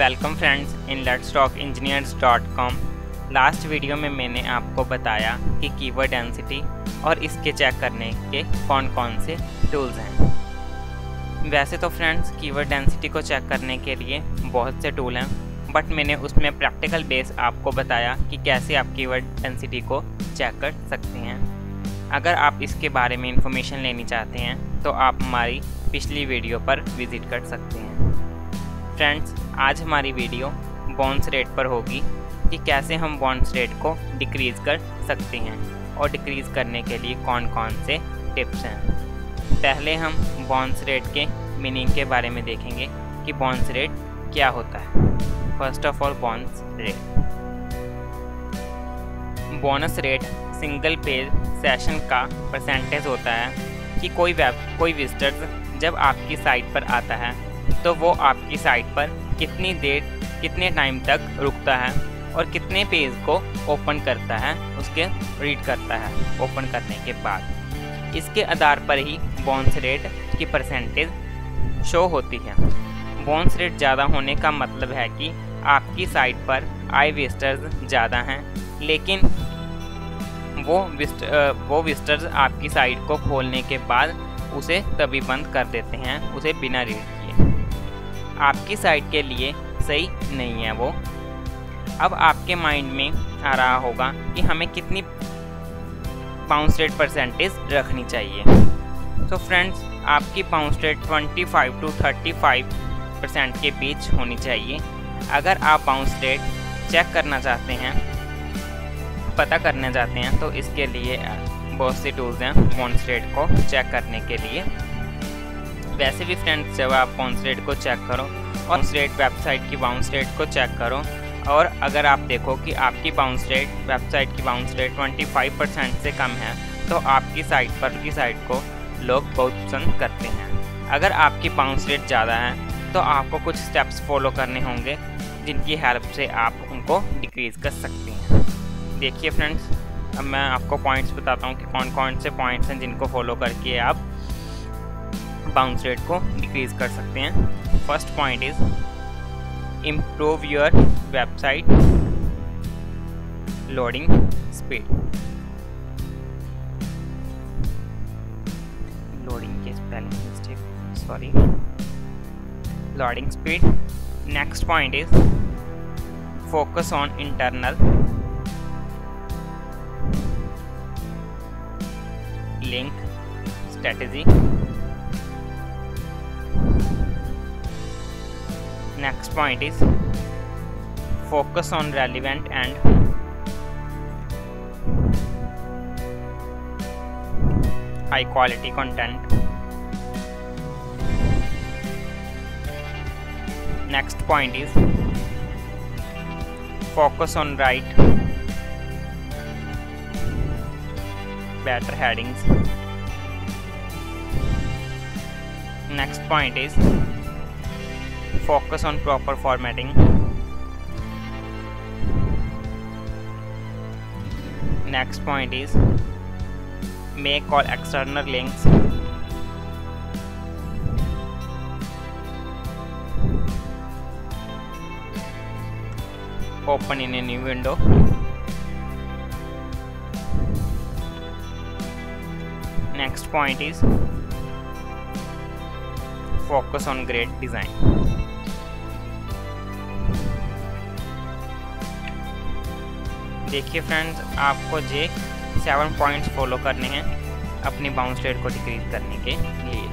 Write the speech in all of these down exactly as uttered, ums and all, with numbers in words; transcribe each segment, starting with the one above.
Welcome friends in let's talk engineers dot com. Last video में मैंने आपको बताया कि कीवर्ड डेंसिटी और इसके चेक करने के कौन कौन से टूल्स हैं। वैसे तो फ्रेंड्स कीवर्ड डेंसिटी को चेक करने के लिए बहुत से टूल हैं, बट मैंने उसमें प्रैक्टिकल बेस आपको बताया कि कैसे आप कीवर्ड डेंसिटी को चेक कर सकते हैं। अगर आप इसके बारे में इंफॉर्मेशन लेनी चाहते हैं तो आप हमारी पिछली वीडियो पर विज़िट कर सकते हैं। फ्रेंड्स, आज हमारी वीडियो बाउंस रेट पर होगी कि कैसे हम बाउंस रेट को डिक्रीज़ कर सकते हैं और डिक्रीज़ करने के लिए कौन कौन से टिप्स हैं। पहले हम बाउंस रेट के मीनिंग के बारे में देखेंगे कि बाउंस रेट क्या होता है। First of all, bounce rate bonus rate single page session का परसेंटेज होता है कि कोई वेब कोई विजिटर जब आपकी साइट पर आता है तो वो आपकी साइट पर कितनी देर कितने टाइम तक रुकता है और कितने पेज को ओपन करता है, उसके रीड करता है ओपन करने के बाद। इसके आधार पर ही बाउंस रेट की परसेंटेज शो होती है। बाउंस रेट ज़्यादा होने का मतलब है कि आपकी साइट पर आए विजिटर्स ज़्यादा हैं, लेकिन वो विस्ट वो विजिटर्स आपकी साइट को खोलने के बाद उसे तभी बंद कर देते हैं, उसे बिना रीड किए। आपकी साइट के लिए सही नहीं है वो। अब आपके माइंड में आ रहा होगा कि हमें कितनी बाउंस रेट परसेंटेज रखनी चाहिए। तो फ्रेंड्स, आपकी बाउंस रेट पच्चीस टू पैंतीस परसेंट के बीच होनी चाहिए। अगर आप बाउंस रेट चेक करना चाहते हैं, पता करना चाहते हैं, तो इसके लिए बहुत से टूल्स हैं बाउंस रेट को चेक करने के लिए। वैसे भी फ्रेंड्स, जब आप बाउंस रेट को चेक करो और बाउंस रेट वेबसाइट की बाउंस रेट को चेक करो, और अगर आप देखो कि आपकी बाउंस रेट वेबसाइट की बाउंस रेट पच्चीस परसेंट से कम है तो आपकी साइट पर की साइट को लोग बहुत पसंद करते हैं। अगर आपकी बाउंस रेट ज़्यादा है तो आपको कुछ स्टेप्स फॉलो करने होंगे जिनकी हेल्प से आप उनको डिक्रीज़ कर सकते हैं। देखिए फ्रेंड्स, अब मैं आपको पॉइंट्स बताता हूँ कि कौन कौन से पॉइंट्स हैं जिनको फॉलो करके आप बाउंस रेट को डिक्रीज़ कर सकते हैं। First point is improve your website loading speed. Loading के spelling mistake, sorry, loading speed. Next point is focus on internal link strategy. Next point is focus on relevant and high quality content. Next point is focus on right better headings. Next point is focus on proper formatting. Next point is make all external links open in a new window. Next point is focus on great design. देखिए friends, आपको ये seven points follow करने हैं अपनी bounce rate को decrease करने के लिए।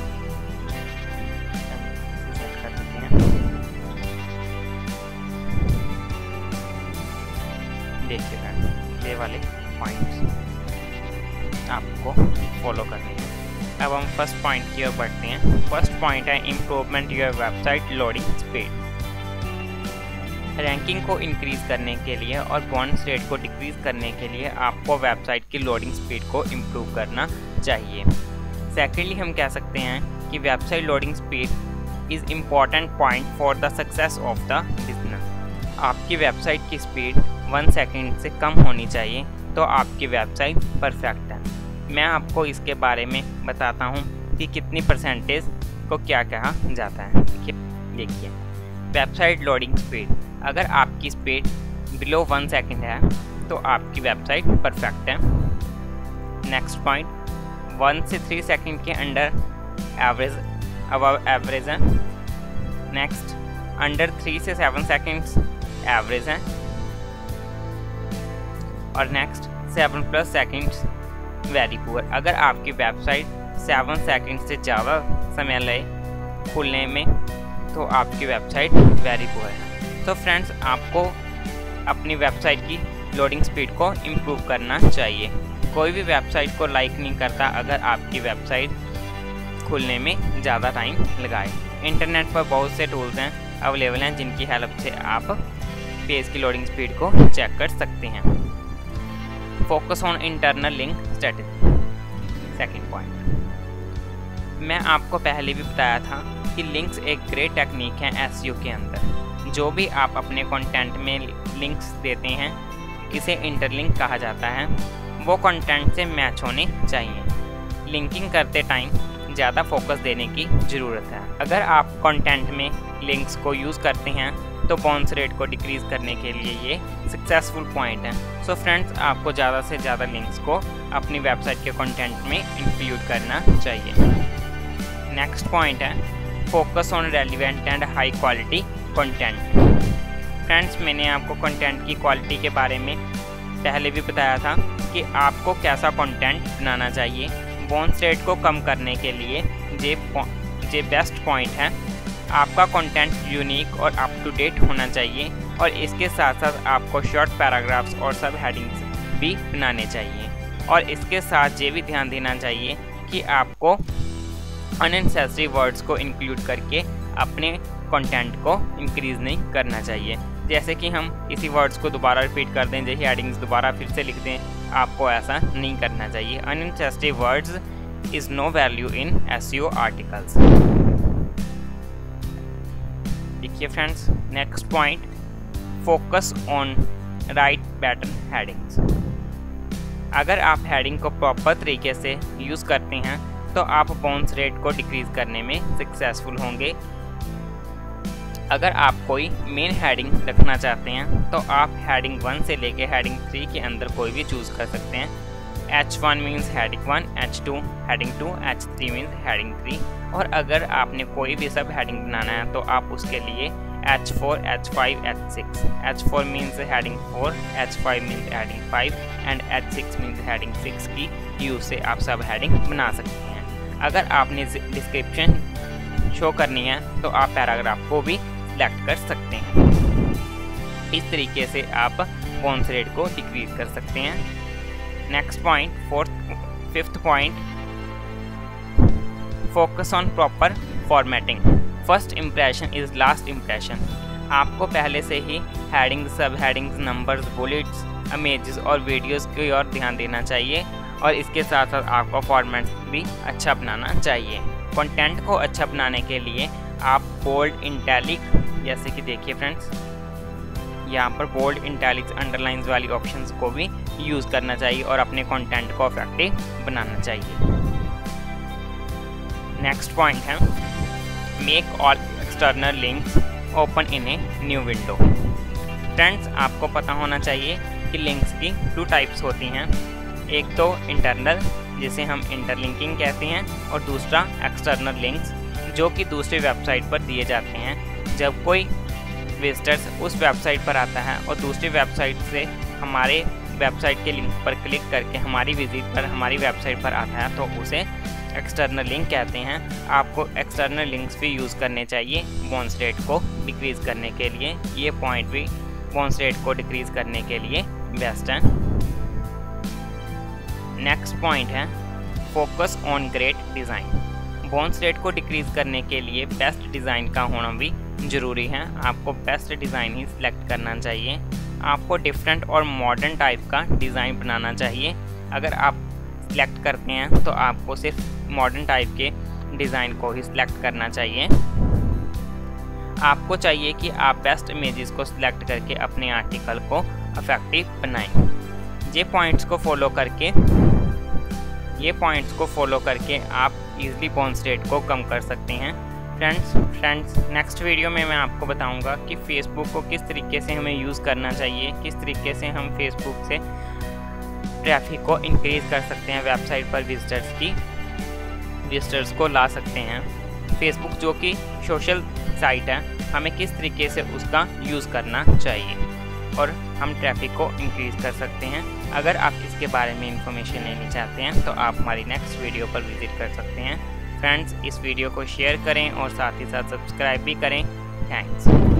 देखिए फ्रेंड्स, ये वाले पॉइंट्स आपको फॉलो करने हैं। अब हम फर्स्ट पॉइंट की ओर बढ़ते हैं। फर्स्ट पॉइंट है improvement your website loading speed. Ranking को इंक्रीज़ करने के लिए और बाउंस रेट को डिक्रीज़ करने के लिए आपको वेबसाइट की लोडिंग स्पीड को इम्प्रूव करना चाहिए। सेकेंडली, हम कह सकते हैं कि website loading speed is important point for the success of the business. आपकी वेबसाइट की स्पीड वन सेकेंड से कम होनी चाहिए तो आपकी वेबसाइट परफेक्ट है। मैं आपको इसके बारे में बताता हूँ कि कितनी परसेंटेज को क्या कहा जाता है। देखिए, वेबसाइट लोडिंग स्पीड, अगर आपकी स्पीड बिलो वन सेकेंड है तो आपकी वेबसाइट परफेक्ट है। नेक्स्ट पॉइंट, वन से थ्री सेकेंड के अंडर एवरेज अबव एवरेज है। नेक्स्ट, अंडर थ्री से सेवन सेकेंड्स एवरेज है। और next, seven plus seconds very poor, अगर आपकी वेबसाइट सेवन सेकेंड से ज़्यादा समय लगे खुलने में तो आपकी वेबसाइट वेरी पुअर है। तो फ्रेंड्स, आपको अपनी वेबसाइट की लोडिंग स्पीड को इम्प्रूव करना चाहिए। कोई भी वेबसाइट को लाइक नहीं करता अगर आपकी वेबसाइट खुलने में ज़्यादा टाइम लगाए। इंटरनेट पर बहुत से टूल्स हैं अवेलेबल हैं जिनकी हेल्प से आप पेज की लोडिंग स्पीड को चेक कर सकते हैं। Focus on internal link strategy, second point. मैं आपको पहले भी बताया था कि लिंक्स एक ग्रेट टेक्निक है एसईओ के अंदर। जो भी आप अपने कंटेंट में लिंक्स देते हैं इसे इंटरलिंक कहा जाता है, वो कंटेंट से मैच होने चाहिए। लिंकिंग करते टाइम ज़्यादा फोकस देने की ज़रूरत है। अगर आप कंटेंट में लिंक्स को यूज़ करते हैं तो बाउंस रेट को डिक्रीज़ करने के लिए ये सक्सेसफुल पॉइंट है। सो फ्रेंड्स, आपको ज़्यादा से ज़्यादा लिंक्स को अपनी वेबसाइट के कंटेंट में इंक्लूड करना चाहिए। नेक्स्ट पॉइंट है focus on relevant and high quality content. Friends, मैंने आपको कंटेंट की क्वालिटी के बारे में पहले भी बताया था कि आपको कैसा कंटेंट बनाना चाहिए। बाउंस रेट को कम करने के लिए ये ये बेस्ट पॉइंट है। आपका कंटेंट यूनिक और अप टू डेट होना चाहिए और इसके साथ साथ आपको शॉर्ट पैराग्राफ्स और सब हेडिंग्स भी बनाने चाहिए। और इसके साथ ये भी ध्यान देना चाहिए कि आपको अननेसेसरी वर्ड्स को इंक्लूड करके अपने कंटेंट को इंक्रीज़ नहीं करना चाहिए। जैसे कि हम इसी वर्ड्स को दोबारा रिपीट कर दें, जैसे हेडिंग्स दोबारा फिर से लिख दें, आपको ऐसा नहीं करना चाहिए। Unnecessary words is no value in SEO articles. देखिए friends, next point, focus on right pattern headings. अगर आप हेडिंग को प्रॉपर तरीके से यूज़ करते हैं तो आप बाउंस रेट को डिक्रीज़ करने में सक्सेसफुल होंगे। अगर आप कोई मेन हेडिंग रखना चाहते हैं तो आप हेडिंग वन से लेके हेडिंग थ्री के अंदर कोई भी चूज़ कर सकते हैं। H one means heading one, H two heading two, H three means heading three. और अगर आपने कोई भी सब हेडिंग बनाना है तो आप उसके लिए H four, H five, H six, H four means heading four, H five means heading five and H six means heading six की यूज़ से आप सब हेडिंग बना सकते हैं। अगर आपने डिस्क्रिप्शन शो करनी है तो आप पैराग्राफ को भी सिलेक्ट कर सकते हैं। इस तरीके से आप बाउंस रेट को डिक्रीज कर सकते हैं। Next point, fourth fifth point, focus on proper formatting. First impression is last impression. आपको पहले से ही हेडिंग्स, सब हेडिंग्स, नंबर्स, बुलेट्स, इमेजेस और वीडियोस की ओर ध्यान देना चाहिए और इसके साथ साथ आपको फॉर्मेट भी अच्छा बनाना चाहिए। कंटेंट को अच्छा बनाने के लिए आप बोल्ड, इटैलिक, जैसे कि देखिए फ्रेंड्स यहाँ पर बोल्ड, इटैलिक्स, अंडरलाइंस वाली ऑप्शंस को भी यूज़ करना चाहिए और अपने कंटेंट को इफेक्टिव बनाना चाहिए। नेक्स्ट पॉइंट है make all external links open in a new window. Friends, आपको पता होना चाहिए कि लिंक्स की टू टाइप्स होती हैं, एक तो इंटरनल जिसे हम इंटरलिंकिंग कहते हैं और दूसरा एक्सटर्नल लिंक्स जो कि दूसरी वेबसाइट पर दिए जाते हैं। जब कोई विजिटर्स उस वेबसाइट पर आता है और दूसरी वेबसाइट से हमारे वेबसाइट के लिंक पर क्लिक करके हमारी विजिट पर हमारी वेबसाइट पर आता है तो उसे एक्सटर्नल लिंक कहते हैं। आपको एक्सटर्नल लिंक्स भी यूज़ करने चाहिए बाउंस रेट को डिक्रीज़ करने के लिए। ये पॉइंट भी बाउंस रेट को डिक्रीज़ करने के लिए बेस्ट है। नेक्स्ट पॉइंट है focus on great design. Bounce rate को डिक्रीज़ करने के लिए बेस्ट डिज़ाइन का होना भी ज़रूरी है। आपको बेस्ट डिज़ाइन ही सिलेक्ट करना चाहिए। आपको डिफरेंट और मॉडर्न टाइप का डिज़ाइन बनाना चाहिए। अगर आप सिलेक्ट करते हैं तो आपको सिर्फ मॉडर्न टाइप के डिज़ाइन को ही सिलेक्ट करना चाहिए। आपको चाहिए कि आप बेस्ट इमेजेस को सिलेक्ट करके अपने आर्टिकल को इफेक्टिव बनाएं। ये पॉइंट्स को फॉलो करके ये पॉइंट्स को फॉलो करके आप इजीली बाउंस रेट को कम कर सकते हैं। फ्रेंड्स फ्रेंड्स नेक्स्ट वीडियो में मैं आपको बताऊंगा कि फ़ेसबुक को किस तरीके से हमें यूज़ करना चाहिए, किस तरीके से हम फेसबुक से ट्रैफिक को इंक्रीज़ कर सकते हैं, वेबसाइट पर विजिटर्स की विजिटर्स को ला सकते हैं। फेसबुक जो कि सोशल साइट है, हमें किस तरीके से उसका यूज़ करना चाहिए और हम ट्रैफिक को इंक्रीज़ कर सकते हैं। अगर आप इसके बारे में इंफॉर्मेशन लेनी चाहते हैं तो आप हमारी नेक्स्ट वीडियो पर विज़िट कर सकते हैं। फ्रेंड्स, इस वीडियो को शेयर करें और साथ ही साथ सब्सक्राइब भी करें। थैंक्स।